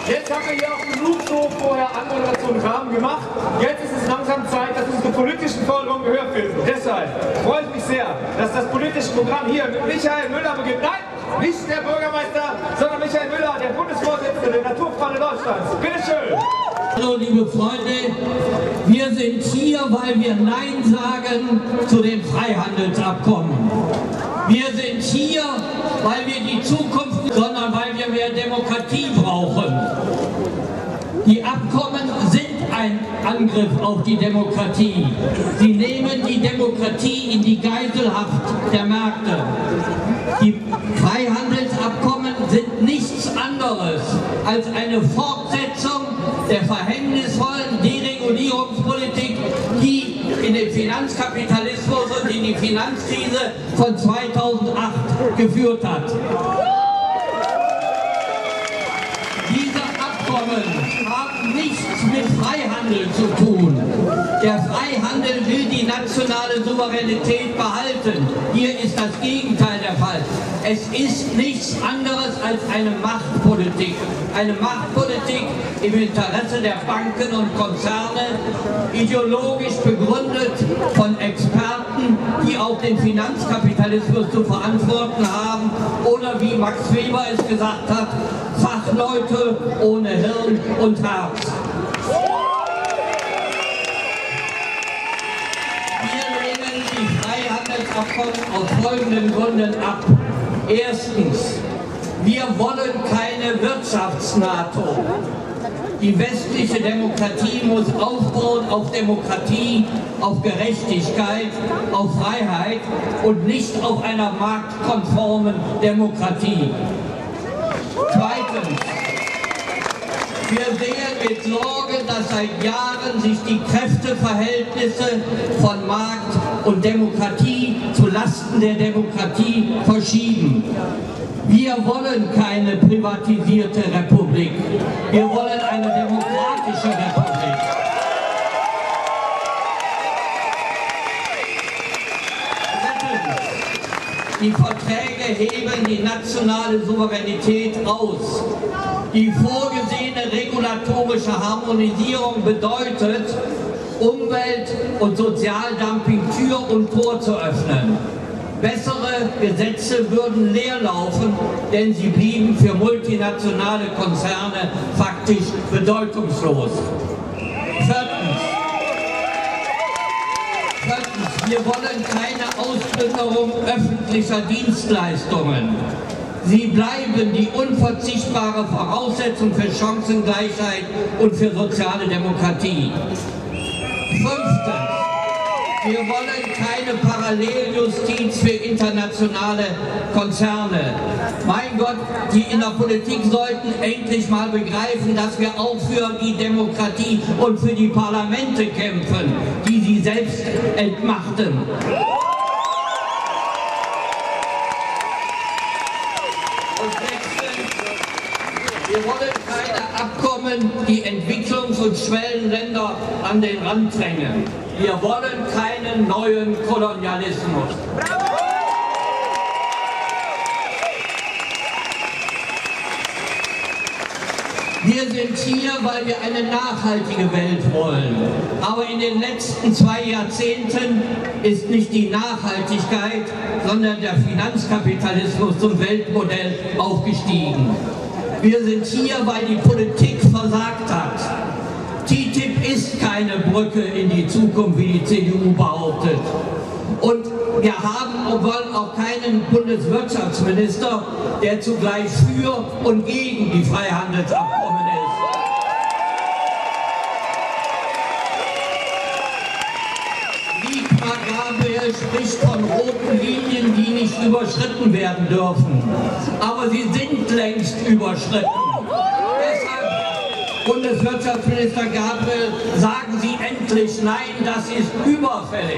Jetzt haben wir hier auch genug so vorher Anmoderation Rahmen gemacht. Jetzt ist es langsam Zeit, dass unsere politischen Forderungen Gehör finden. Deshalb freue ich mich sehr, dass das politische Programm hier mit Michael Müller beginnt. Nein, nicht der Bürgermeister, sondern Michael Müller, der Bundesvorsitzende der Naturfreunde Deutschlands. Bitte schön. Hallo liebe Freunde, wir sind hier, weil wir Nein sagen zu den Freihandelsabkommen. Wir sind hier, weil wir die Zukunft, sondern weil wir mehr Demokratie brauchen. Die Abkommen sind ein Angriff auf die Demokratie. Sie nehmen die Demokratie in die Geiselhaft der Märkte. Die Freihandelsabkommen sind nichts anderes als eine Fortsetzung der verhängnisvollen Deregulierungspolitik, die in den Finanzkapitalismus und in die Finanzkrise von 2008 geführt hat. Diese Abkommen haben nichts mit Freihandel zu tun. Der Freihandel will die nationale Souveränität behalten. Hier ist das Gegenteil der Fall. Es ist nichts anderes als eine Machtpolitik. Eine Machtpolitik im Interesse der Banken und Konzerne, ideologisch begründet von Experten, die auch den Finanzkapitalismus zu verantworten haben, oder wie Max Weber es gesagt hat, Fachleute ohne Hirn und Herz. Wir lehnen die Freihandelsabkommen aus folgenden Gründen ab. Erstens, wir wollen keine Wirtschafts-NATO. Die westliche Demokratie muss aufbauen auf Demokratie, auf Gerechtigkeit, auf Freiheit und nicht auf einer marktkonformen Demokratie. Zweitens, wir sehen mit Sorge, dass seit Jahren sich die Kräfteverhältnisse von Markt und Demokratie zu Lasten der Demokratie verschieben. Wir wollen keine privatisierte Republik. Wir wollen eine demokratische Republik. Drittens, die Verträge heben die nationale Souveränität aus. Die vorgesehene regulatorische Harmonisierung bedeutet, Umwelt- und Sozialdumping Tür und Tor zu öffnen. Bessere Gesetze würden leer laufen, denn sie blieben für multinationale Konzerne faktisch bedeutungslos. Viertens, wir wollen keine Ausplünderung öffentlicher Dienstleistungen. Sie bleiben die unverzichtbare Voraussetzung für Chancengleichheit und für soziale Demokratie. Fünftens, wir wollen keine Paralleljustiz für internationale Konzerne. Mein Gott, die in der Politik sollten endlich mal begreifen, dass wir auch für die Demokratie und für die Parlamente kämpfen, die sie selbst entmachten. Und sechstens, wir wollen keine Abkommen, die Entwicklungs- und Schwellenländer an den Rand drängen. Wir wollen keinen neuen Kolonialismus. Wir sind hier, weil wir eine nachhaltige Welt wollen. Aber in den letzten 2 Jahrzehnten ist nicht die Nachhaltigkeit, sondern der Finanzkapitalismus zum Weltmodell aufgestiegen. Wir sind hier, weil die Politik versagt hat. TTIP ist keine Brücke in die Zukunft, wie die CDU behauptet. Und wir haben und wollen auch keinen Bundeswirtschaftsminister, der zugleich für und gegen die Freihandelsabkommen ist. Sigmar Gabriel spricht von roten Linien, die nicht überschritten werden dürfen. Aber sie sind längst überschritten. Bundeswirtschaftsminister Gabriel, sagen Sie endlich nein, das ist überfällig.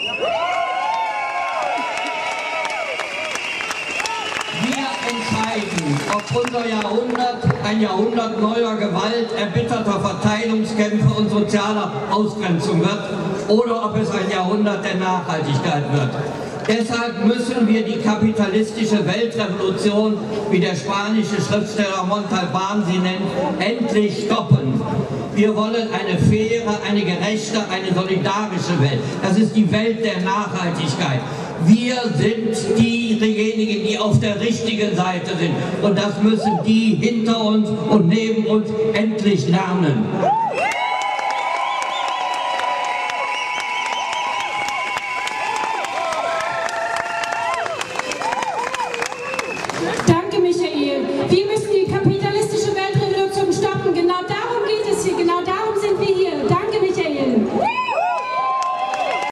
Wir entscheiden, ob unser Jahrhundert ein Jahrhundert neuer Gewalt, erbitterter Verteilungskämpfe und sozialer Ausgrenzung wird oder ob es ein Jahrhundert der Nachhaltigkeit wird. Deshalb müssen wir die kapitalistische Weltrevolution, wie der spanische Schriftsteller Montalbán sie nennt, endlich stoppen. Wir wollen eine faire, eine gerechte, eine solidarische Welt. Das ist die Welt der Nachhaltigkeit. Wir sind diejenigen, die auf der richtigen Seite sind. Und das müssen die hinter uns und neben uns endlich lernen. Danke, Michael. Wir müssen die